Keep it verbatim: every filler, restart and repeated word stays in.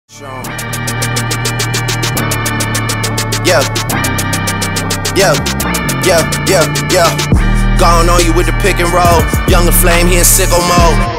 Yeah, yeah, yeah, yeah, yeah. Gone on you with the pick and roll. Younger Flame, he in sicko mode.